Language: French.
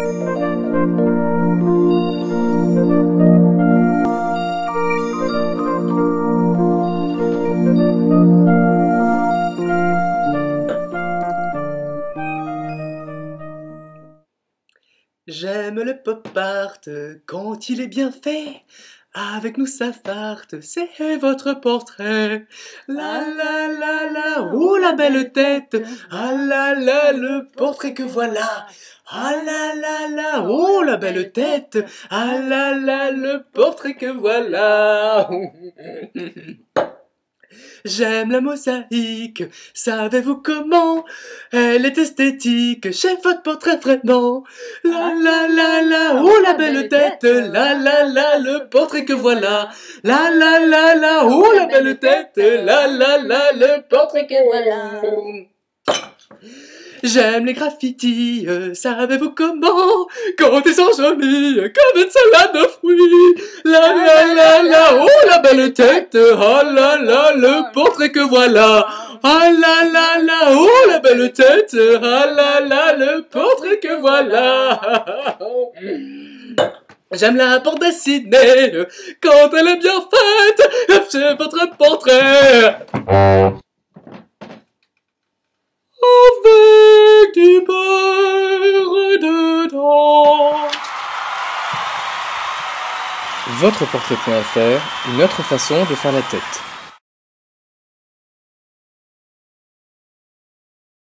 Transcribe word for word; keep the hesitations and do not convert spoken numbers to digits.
J'aime le pop art quand il est bien fait. Avec nous ça farte, c'est votre portrait. La la la la, oh la belle tête. Ah la la, le portrait que voilà. Ah la la la, oh la belle tête. Ah la la, le portrait que voilà. J'aime la mosaïque, savez-vous comment? Elle est esthétique, chez votre portrait vraiment. La la la la, oh la belle tête. La la la, le portrait que voilà. La la la la, oh la belle tête. La la la, le portrait que voilà. J'aime les graffitis, euh, savez-vous comment? Quand ils sont jolis, comme une salade de fruits. La la la la, oh la belle tête. Ah la la, le portrait que voilà. Ah la la la, oh la belle tête. Ah la la, le portrait que voilà. J'aime la bande dessinée, quand elle est bien faite, c'est votre portrait. Avec du beurre dedans. Votre portrait point F R, une autre façon de faire la tête.